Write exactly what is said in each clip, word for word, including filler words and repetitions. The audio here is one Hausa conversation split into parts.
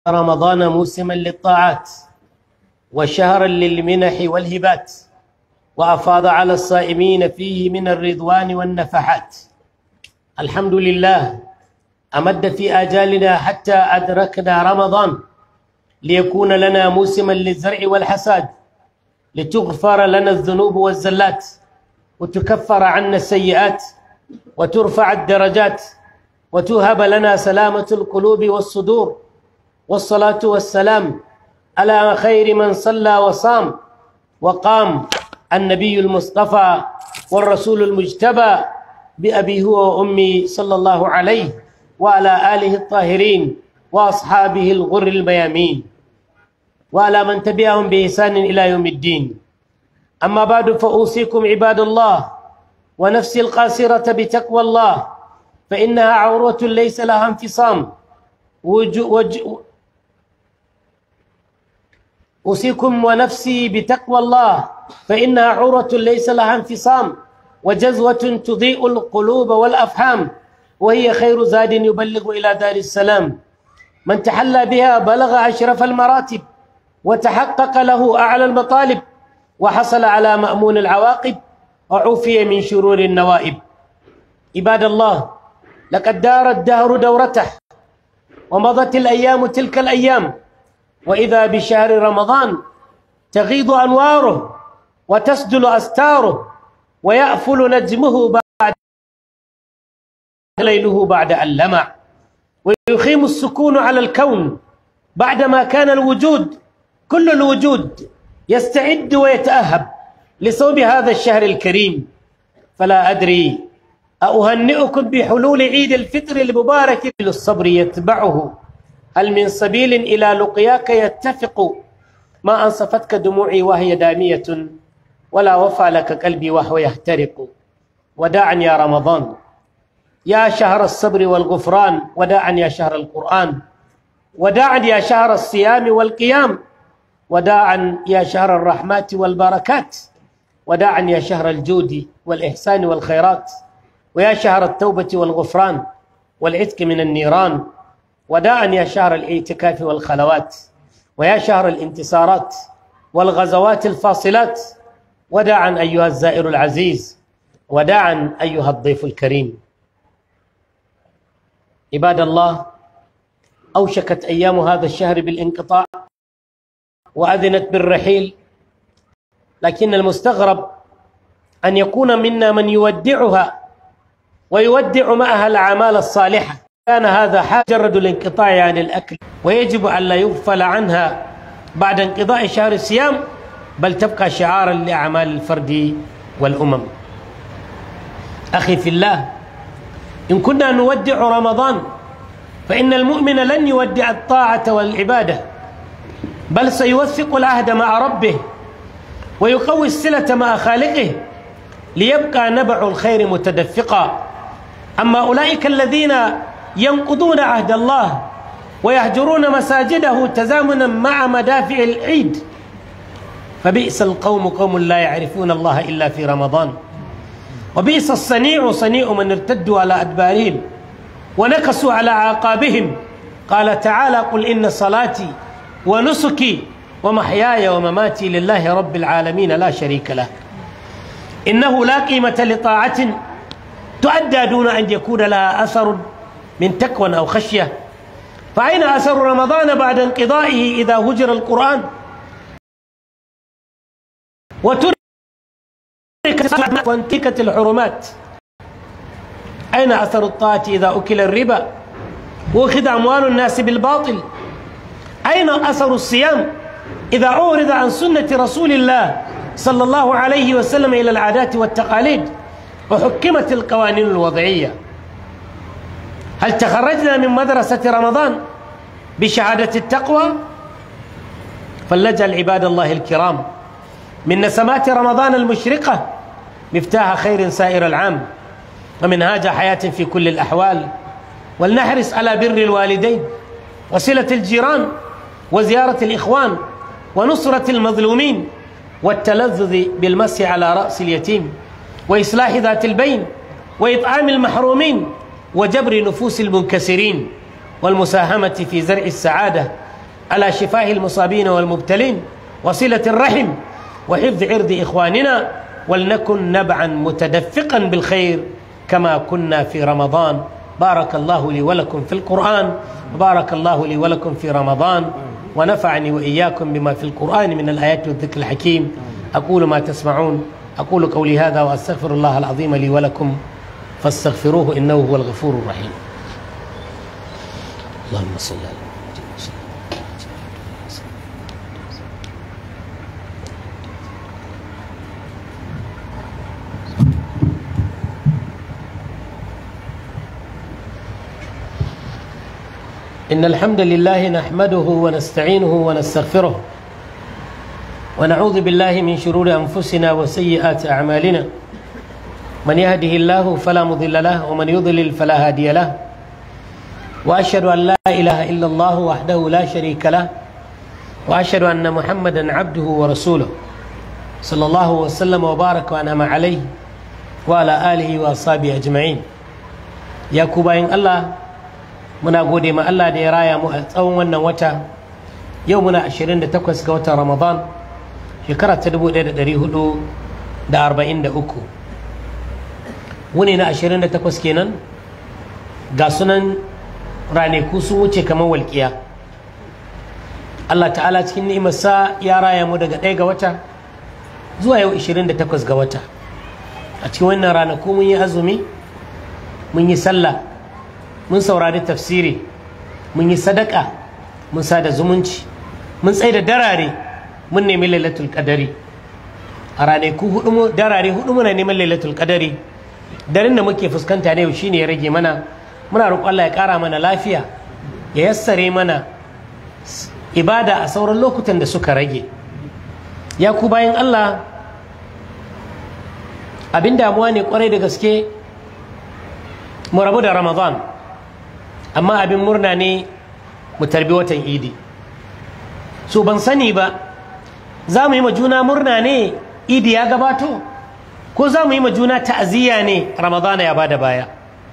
رمضان موسما للطاعات وشهرا للمنح والهبات، وأفاض على الصائمين فيه من الرضوان والنفحات. الحمد لله أمد في آجالنا حتى أدركنا رمضان، ليكون لنا موسما للزرع والحساد، لتغفر لنا الذنوب والزلات، وتكفر عنا السيئات، وترفع الدرجات، وتهب لنا سلامة القلوب والصدور. والصلاة والسلام على خير من صلى وصام وقام، النبي المصطفى والرسول المجتبى، بأبي هو وأمي صلى الله عليه وعلى آله الطاهرين وأصحابه الغر الميامين، وعلى من تبعهم بإحسان إلى يوم الدين. أما بعد، فأوصيكم عباد الله ونفسي القاصرة بتقوى الله، فإنها عروة ليس لها انفصام. أوصيكم ونفسي بتقوى الله، فإنها عروة ليس لها انفصام، وجزوة تضيء القلوب والأفهام، وهي خير زاد يبلغ إلى دار السلام. من تحلى بها بلغ أشرف المراتب، وتحقق له أعلى المطالب، وحصل على مأمون العواقب، وعوفي من شرور النوائب. عباد الله، لقد دار الدهر دورته، ومضت الأيام تلك الأيام، وإذا بشهر رمضان تغيض أنواره وتسدل أستاره، ويأفل نجمه بعد ليله بعد أن لمع، ويخيم السكون على الكون بعدما كان الوجود كل الوجود يستعد ويتأهب لصوم هذا الشهر الكريم. فلا أدري أهنئكم بحلول عيد الفطر المبارك، للصبر يتبعه، هل من سبيل إلى لقياك يتفق؟ ما أنصفتك دموعي وهي دامية، ولا وفى لك قلبي وهو يحترق. وداعا يا رمضان يا شهر الصبر والغفران، وداعا يا شهر القرآن، وداعا يا شهر الصيام والقيام، وداعا يا شهر الرحمات والبركات، وداعا يا شهر الجود والإحسان والخيرات، ويا شهر التوبة والغفران والعتق من النيران، وداعا يا شهر الاعتكاف والخلوات، ويا شهر الانتصارات والغزوات الفاصلات، وداعا أيها الزائر العزيز، وداعا أيها الضيف الكريم. عباد الله، أوشكت أيام هذا الشهر بالانقطاع وأذنت بالرحيل، لكن المستغرب أن يكون منا من يودعها ويودع معها الأعمال الصالحة. كان هذا حال مجرد الانقطاع عن الأكل، ويجب أن لا يغفل عنها بعد انقضاء شهر الصيام، بل تبقى شعارا لأعمال الفرد والأمم. أخي في الله، إن كنا نودع رمضان، فإن المؤمن لن يودع الطاعة والعبادة، بل سيوثق العهد مع ربه، ويقوي الصلة مع خالقه، ليبقى نبع الخير متدفقا. أما أولئك الذين ينقضون عهد الله ويهجرون مساجده تزامنا مع مدافع العيد، فبئس القوم قوم لا يعرفون الله إلا في رمضان، وبئس الصنيع صنيع من ارتدوا على أدبارهم ونكسوا على أعقابهم. قال تعالى: قل إن صلاتي ونسكي ومحياي ومماتي لله رب العالمين لا شريك له. إنه لا قيمة لطاعة تؤدى دون أن يكون لها أثر من تقوى أو خشية. فأين أثر رمضان بعد انقضائه إذا هجر القرآن وتركت وانتهكت الحرمات؟ أين أثر الطاعة إذا أكل الربا وأخذ أموال الناس بالباطل؟ أين أثر الصيام إذا أعرض عن سنة رسول الله صلى الله عليه وسلم إلى العادات والتقاليد وحكمت القوانين الوضعية؟ هل تخرجنا من مدرسة رمضان بشهادة التقوى؟ فلنجعل عباد الله الكرام من نسمات رمضان المشرقة مفتاح خير سائر العام، ومنهاج حياة في كل الأحوال. ولنحرص على بر الوالدين وصلة الجيران وزيارة الإخوان ونصرة المظلومين، والتلذذ بالمسح على رأس اليتيم، وإصلاح ذات البين، وإطعام المحرومين، وجبر نفوس المنكسرين، والمساهمة في زرع السعادة على شفاه المصابين والمبتلين وصلة الرحم وحفظ عرض إخواننا، ولنكن نبعا متدفقا بالخير كما كنا في رمضان. بارك الله لي ولكم في القرآن، وبارك الله لي ولكم في رمضان، ونفعني وإياكم بما في القرآن من الآيات والذكر الحكيم. أقول ما تسمعون، أقول قولي هذا وأستغفر الله العظيم لي ولكم فاستغفروه إنه هو الغفور الرحيم. اللهم صل على إن الحمد لله نحمده ونستعينه ونستغفره ونعوذ بالله من شرور أنفسنا وسيئات أعمالنا، من يهده الله فلا مضل له ومن يضلل فلا هادي له، وأشهد أن لا إله إلا الله وحده لا شريك له، وأشهد أن محمدا عبده ورسوله صلى الله وسلم وبارك وأنعم عليه وعلى آله وأصحابه أجمعين. يا كوباين الله، muna gode ma Allah da ya raya mu a tsawon wannan wata. Yau muna ashirin da takwas ga watan Ramadan, shekara ta dubu ɗaya da ɗari hudu da arba'in da uku. Wuni na ashirin da takwas kenan, ga sunan ranaku sun wuce kamar walƙiya. Allah ta'ala cikin ni'imarsa ya raya mu daga ɗaya ga wata zuwa yau ashirin da takwas ga wata. A cikin wannan ranaku mun yi azumi, mun yi sallah, mun saurari tafsiri, mun yi sadaka, mun sada zumunci, mun tsaye da darare, mun nemi lailatul qadari. A ranaku hudu darare hudu muna neman lailatul qadari. Daren da muke fuskanta ne yau shine ya rage mana. Muna roƙon Allah ya ƙara mana lafiya, ya yassare mana ibada a sauran lokutan da suka rage. Ya ku bayan Allah, abin damuwa ne kwarai da gaske mu rabu da Ramadan, amma abin murna ne mu tarbi watan idi. So ban sani ba, za mu yi ma juna murna ne idi ya gabato, ko za mu yi ma juna ta'aziyya ne Ramadana ya bada baya?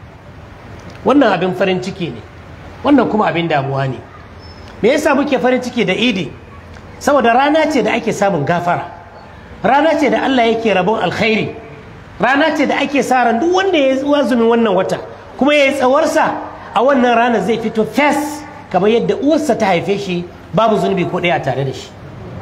Wannan abin farin ciki ne, wannan kuma abin damuwa ne. Me yasa muke farin ciki da idi? Saboda rana ce da ake samun gafara, rana ce da Allah yake rabon alkhairi, rana ce da ake sa ran duk wanda ya yi azumin wannan wata kuma ya yi tsawarsa, a wannan ranar zai fito fes kamar yadda uwarsa ta haife shi, babu zunubi ko ɗaya tare da shi.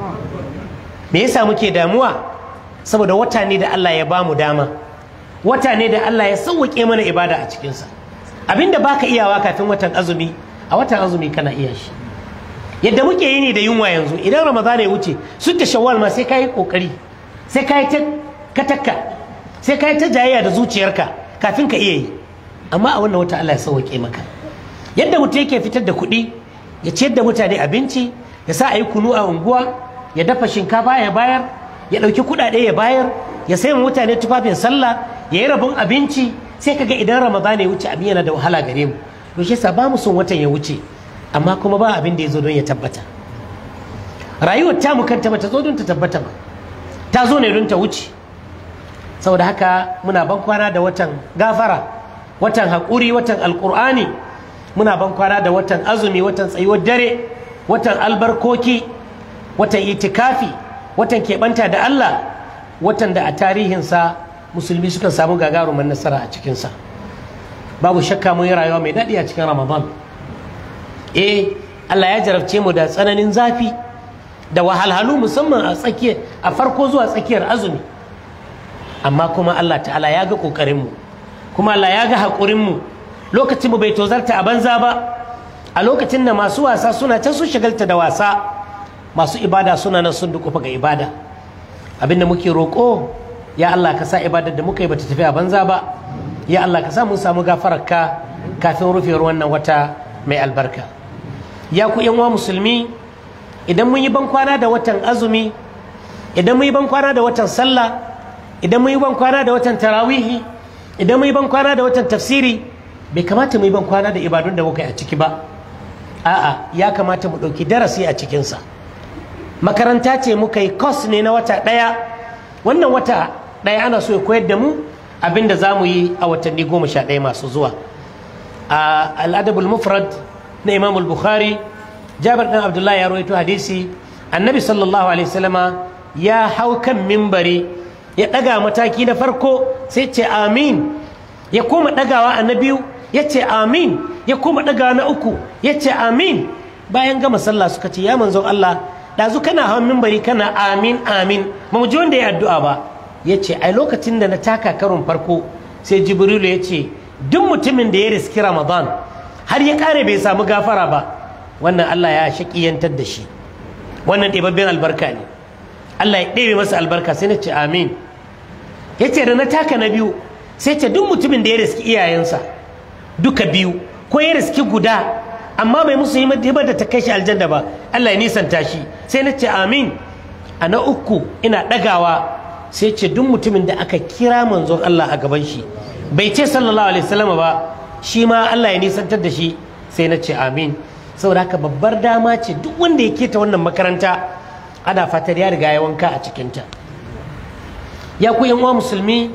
Me yasa muke damuwa? Saboda wata ne da Allah ya bamu dama, wata ne da Allah ya sauwaƙe mana ibada a cikinsa. Abinda baka iyawa kafin watan azumi, a watan azumi kana iya shi. Yadda muke yi ne da yunwa yanzu, idan Ramadana ya wuce sun ta Shawwal ma sai ka yi ƙoƙari, sai ka yi ta katakka, sai ka yi ta jayayya da zuciyarka kafin ka iya yi. Amma a wannan wata Allah ya sauwaƙe maka. Yadda mutum yake fitar da kuɗi ya ciyar da mutane abinci, ya sa a yi kunu a unguwa, ya dafa shinkafa ya bayar, ya ɗauki kuɗaɗe ya bayar, ya sayi mutane tufafin sallah, ya yi rabon abinci, sai kaga idan Ramadana ya wuce abin yana da wahala gare mu. To shi yasa ba mu son watan ya wuce, amma kuma ba abin da ya zo don ya tabbata. Rayuwar ta mu kanta ba ta zo don ta tabbata ba, ta zo ne don ta wuce. Saboda haka muna ban kwana da watan gafara, watan haƙuri, watan alƙur'ani. Muna ban kwana da watan azumi, watan tsayuwar dare, watan albarkoki, watan itikafi, watan keɓanta da Allah, watan da a tarihinsa musulmi sukan samu gagarumin nasara a cikinsa. Babu shakka mun yi rayuwa mai daɗi a cikin Ramadan. Eh, Allah ya jarabce mu da tsananin zafi da wahalhalu, musamman a tsakiyar, a farko zuwa tsakiyar azumi. Amma kuma Allah ta'ala ya ga ƙoƙarinmu, kuma Allah ya ga haƙurinmu. Lokacin mu bai tozarta a banza ba. A lokacin da masu wasa suna can sun shagalta da wasa, masu ibada suna nan sun dukufa ga ibada. Abinda muke roƙo, ya Allah ka sa ibadar da muka yi bata tafi a banza ba. Ya Allah ka sa mun samu gafararka kafin rufewar wannan wata mai albarka. Ya ku yan uwa musulmi, idan mun yi ban kwana da watan azumi, idan mun yi ban kwana da watan sallah, idan mun yi ban kwana da watan tarawihi, idan mun yi ban kwana da watan tafsiri, bai kamata mu yi ban kwana da ibadun da muka yi a ciki ba. A'a, ya kamata mu ɗauki darasi a cikinsa. Makaranta ce muka yi course ne na wata ɗaya. Wannan wata ɗaya ana so ya koyar da mu abin da za mu yi a watanni goma sha ɗaya masu zuwa. A al'adabul mufrad na Imam al-Bukhari Jabir dan Abdullahi ya rawaito hadisi annabi sallallahu alaihi wasallama ya hau kan mimbari ya daga mataki na farko sai ce amin, ya koma dagawa a na biyu ya ce amin, ya koma dagawa na uku ya ce amin. Bayan gama sallah suka ce ya manzon Allah dazu kana hawan mimbari kana amin amin ba mu ji wanda ya addu'a ba. Ya ce ai lokacin da na taka karon farko sai Jibrilu ya ce duk mutumin da ya riski Ramadan har ya kare bai samu gafara ba wannan Allah ya shakiyantar da shi, wannan ɗebabben albarka ne, Allah ya ɗebe masa albarka. Sai na ce amin. Ya ce da na taka na biyu sai ce duk mutumin da ya riski iyayensa duka biyu ko ya riski guda amma bai musu yi da ta kai shi aljanna ba Allah ya nisanta shi. Sai na ce amin. A na uku ina ɗagawa sai ce duk mutumin da aka kira manzon Allah a gaban shi bai ce sallallahu alaihi wasallam ba shi ma Allah ya nisantar da shi. Sai na ce amin. Saboda haka babbar dama ce duk wanda ya keta wannan makaranta ana fatar ya riga ya wanka a cikinta. Ya ku yan uwa musulmi,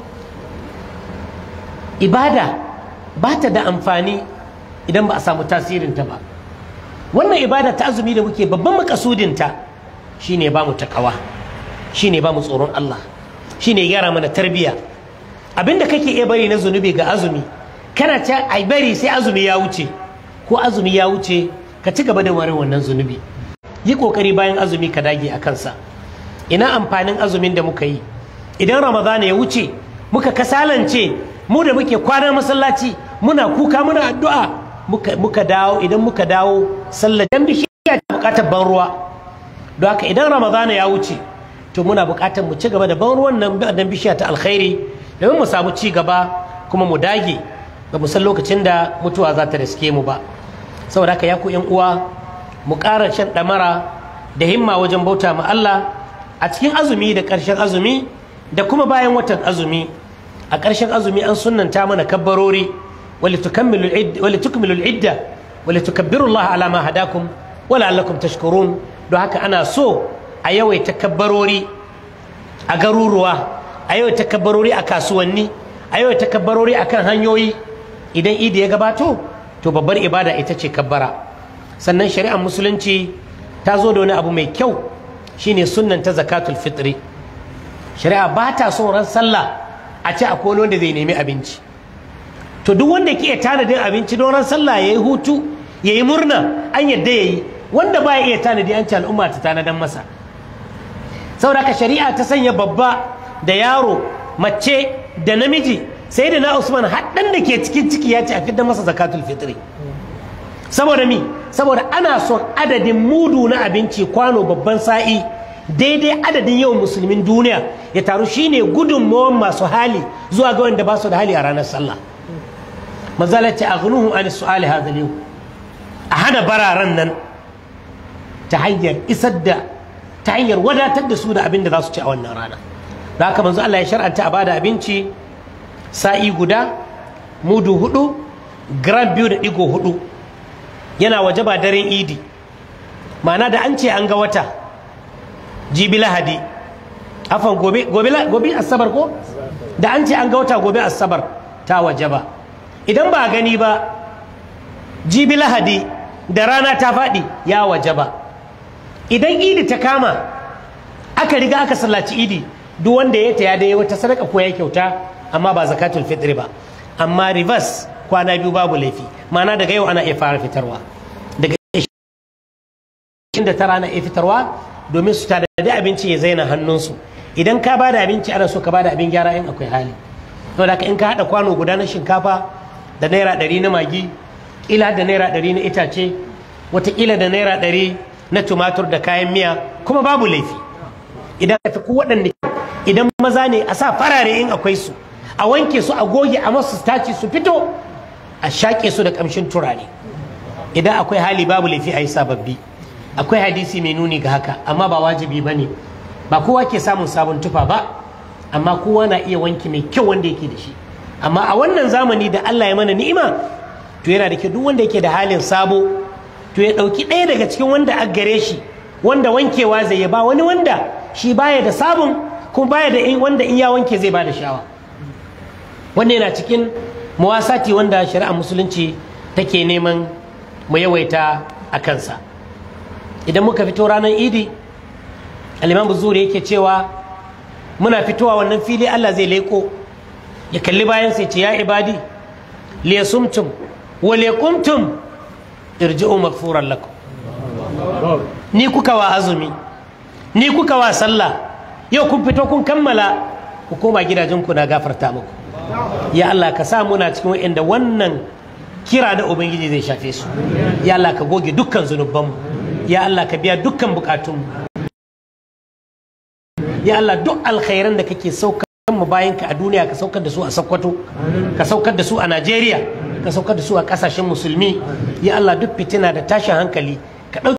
ibada ba ta da amfani idan ba a samu tasirinta ba. Wannan ibada ta azumi da muke babban makasudinta shine ba mu takawa, shine ba mu tsoron Allah, shine gyara mana tarbiya. Abinda kake iya bari na zunubi ga azumi kana ta ai bari sai azumi ya wuce, ko azumi ya wuce ka ci gaba da warin wannan zunubi. Yi kokari bayan azumi ka dage a kansa. Ina amfanin azumin da muka yi idan Ramadana ya wuce muka kasalance, mu da muke kwana masallaci muna kuka muna addu'a muka muka dawo idan muka dawo sallar dan bishiya ta bukatar ban ruwa. Don haka idan Ramadana ya wuce to muna bukatar mu ci gaba da ban ruwan nan dan bishiya ta alkhairi domin mu samu ci gaba kuma mu dage ga mu san lokacin da mutuwa za ta riske mu ba. Saboda haka ya ku yan uwa mu ƙara shan ɗamara da himma wajen bauta ma Allah a cikin azumi da ƙarshen azumi da kuma bayan watan azumi. A ƙarshen azumi an sunnanta mana kabbarori wali tukmilu al-idda wali tukabbiru Allah ala ma hadakum wa la'allakum tashkurun. Don haka ana so a yawaita kabbarori a garuruwa, a yawaita kabbarori a kasuwanni, a yawaita kabbarori akan hanyoyi. Idan idi ya gabato to babbar ibada ita ce kabbara. Sannan shari'ar musulunci ta zo da wani abu mai kyau shine sunnan ta zakatul fitri. Shari'a ba ta son ran sallah a ce akwai wanda zai nemi abinci. To duk wanda ke tanadin abinci don ran sallah yayi hutu yayi murna an yadda yayi, wanda ba ya iya tanadi an ce al'umma ta tanadan masa. Saboda ka shari'a ta sanya babba da yaro, mace da namiji, sai da na Usman haddan da ke cikin ciki ya ce a fidda masa zakatul fitri. Saboda mi? Saboda ana son adadin mudu na abinci kwano babban sa'i daidai adadin yawan musulmin duniya ya taru shine gudunmawar masu hali zuwa ga wanda ba su da hali a ranar sallah. Mazalati aghnuhum an su'ali hadha al-yawm, a hana bararan nan ta hanyar isar da ta hanyar wadatar da su da abin da za su ci a wannan rana. Da haka manzo Allah ya shar'anta a bada abinci sa'i guda, mudu hudu, gram biyu da digo hudu. Yana wajaba daren idi, ma'ana da an ce an ga wata jibi lahadi, afan gobe gobe gobe asabar ko da an ce an ga wata gobe asabar ta wajaba. Idan ba gani ba jibi lahadi da rana ta faɗi ya wajaba. Idan idi ta kama aka riga aka sallaci idi, duk wanda ya ta ya dai wata sadaka ko ya kyauta, amma ba zakatul fitri ba. Amma reverse kwana biyu babu laifi, ma'ana daga yau ana iya fara fitarwa, daga ishirin da tara ana iya fitarwa domin su tada abinci ya zaina hannunsu. Idan ka bada abinci ana so ka bada abin gyara in akwai hali. To da in ka haɗa kwano guda na shinkafa da naira ɗari na magi, ƙila da naira ɗari na itace, wataƙila da naira ɗari na tumatur da kayan miya, kuma babu laifi. Idan ka fi waɗanne, idan maza ne a sa farare in akwai su, a wanke su, a goge, a masu staci su fito, a shaƙe su da ƙamshin turare. Idan akwai hali babu laifi a yi sababbi. Akwai hadisi mai nuni ga haka, amma ba wajibi ba ne. Ba kowa ke samun sabon tufa ba, amma kowa na iya wanki mai kyau wanda yake da shi. Amma a wannan zamani da Allah ya mana ni'ima, to yana da kyau duk wanda yake da halin sabo to ya ɗauki ɗaya daga cikin wanda a gare shi, wanda wankewa zai ba wani wanda shi baya da sabon, kuma baya da in wanda in ya wanke zai ba da shawa. Wannan yana cikin muwasati wanda shari'ar musulunci take neman mu yawaita a kansa. idan muka fito ranar idi al-imam az-zuhri yake cewa muna fitowa wannan fili Allah zai leko ya kalli bayan sai ce ya ibadi liyasumtum wa liqumtum irji'u maghfuran lakum ni kuka wa azumi ni kuka wa sallah yau kun fito kun kammala ku koma gidajenku na gafarta muku ya Allah ka sa muna cikin wanda wannan kira da ubangiji zai shafe su ya Allah ka goge dukkan zunubanmu ya Allah ka biya dukkan bukatunmu ya Allah duk alkhairan da kake saukar mu bayan ka a duniya ka saukar da su a Sokoto ka saukar da su a Najeriya ka saukar da su a kasashen musulmi ya Allah duk fitina da tashin hankali ka